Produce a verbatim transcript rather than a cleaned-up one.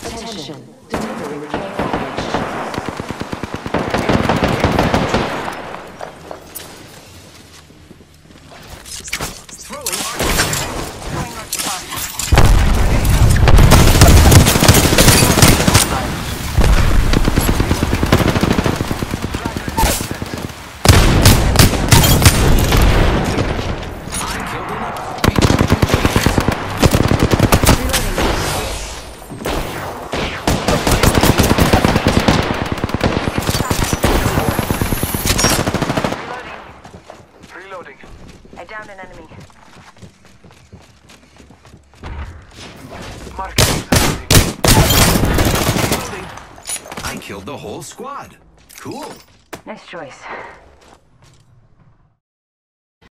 Attention, delivering care package. Throwing arc. Throwing arc fire. I downed an enemy. I killed the whole squad. Cool. Nice choice.